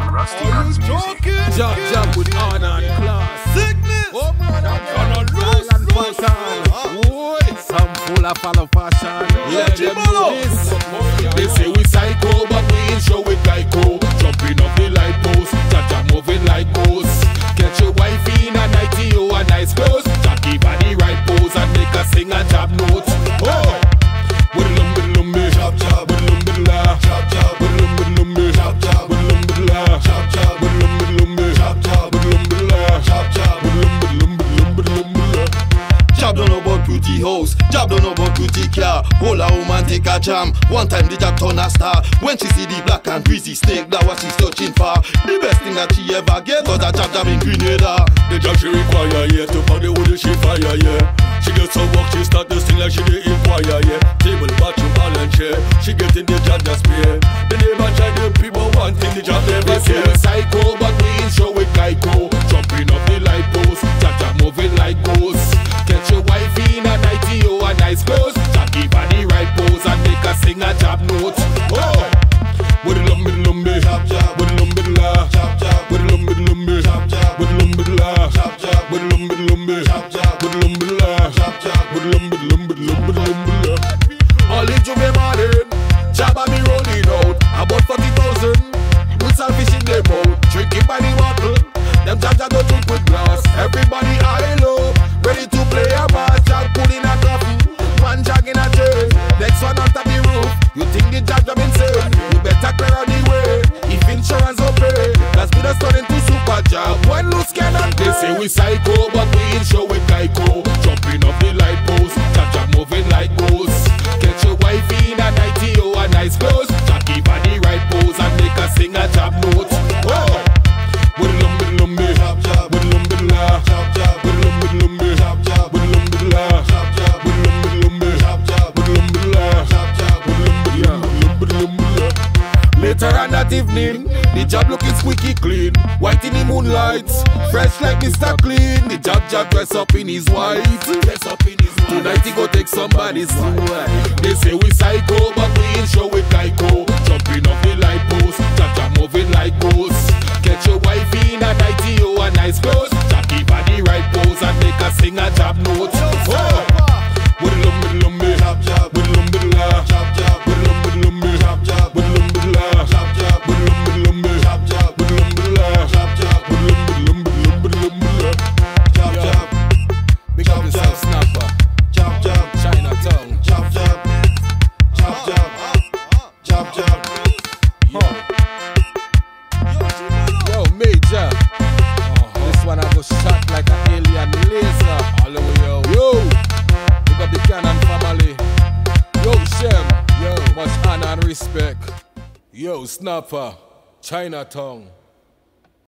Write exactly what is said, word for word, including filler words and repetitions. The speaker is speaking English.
Jab jab with honor and class. Sickness. Oh man, I'm gonna lose. And fashion. Boy, some full of follow fashion. Yeah, G-Bolo. They say we psycho, but we ain't show it Geico. Jumping off the light post, Jaja moving like ghosts. Catch your wife in a nightie or a nice clothes. Jack give her the right pose and make her sing a jab note. Oh, with a lumber lumber, jab jab, with a lumber la, jab jab, with a lumber lumber, jab jab, with a lumber la, jab jab, with a lumber lumber, jab jab, with a lumber la, jab jab, with a lumber lumber lumber lumber. Jab don't know about pretty house, jab don't know about pretty car. Hold a woman take a jam. One time the jab turn a star. When she see the black and greasy snake, that what she's searching for. The best thing that she ever get was a jab jab in Grenada. The jab she require, yeah, to party with the she fire, yeah. She gets her work, she start to sing like she did inquire, yeah. Table, bathroom, all and chair. She get in the jab just spray. The neighbor try the people wanting the jab never say. We psycho, but we ain't show it Geico. Jumping off the light post, jab jab moving like ghosts. Catch your wife in a nightie or a nice clothes. Jab give her the right pose and make her sing a jab note. Oh, with a lumber lumber, jab jab, with a lumber la, jab jab, with a lumber lumber, jab jab, with a lumber la, jab jab, with a lumber lumber, jab jab, with a lumber la, jab jab, with a lumber lumber lumber lumber. All in Juve morning, jab and me rolling out about forty thousand. With selfish in their mouth, drinking by the bottle. Them jab jab don't drink with glass. Everybody high low, ready to play a match. Jab pulling a coffee, man jogging a chain. Next one on top the roof, you think the jab jab insane? You better clear out the way, if insurance don't pay. Let's be the turn into super jab, when loose cannot pay. They say we psycho, but we ain't show it Geico. Jumping off the light post, jab jab moving like ghosts. Catch your wife in a nightie or a nice clothes. Jab give her the right pose and make her sing a jab note. Oh, with a lumber lumber, jab jab, with a lumber la, jab jab, with a lumber lumber, jab jab, with a lumber la, jab jab, with a lumber lumber, jab jab, with a lumber la, jab jab, with a lumber lumber lumber. Later on that evening, the jab looking squeaky clean, white in the moonlight, fresh like Mister Clean. The jab jab dress up in his white, dress up in his white. Tonight he go take somebody's wife. They say we psycho, but we ain't show it Geico. Jumping off the light post, jab jab moving like ghosts. Catch your wife in a nightie or a nice clothes. Jab give her the right pose and make her sing a jab note. Oh, with a lumber lumber, jab jab, with a lumber la, jab jab, with a lumber lumber, jab jab, with a lumber la, jab jab, with a lumber lumber, jab jab, with a lumber la, jab jab, with a lumber lumber lumber lumber, jab jab. Big up yourself, Snapper. Jab jab, Chinatown. jab jab, jab jab, jab jab. Yo, Major. This one I go shot like an alien laser. Hello, yo. Yo. Big up the Cannon family. Yo, Shem. Yo. Much honor and respect. Yo, Snapper. Chinatown.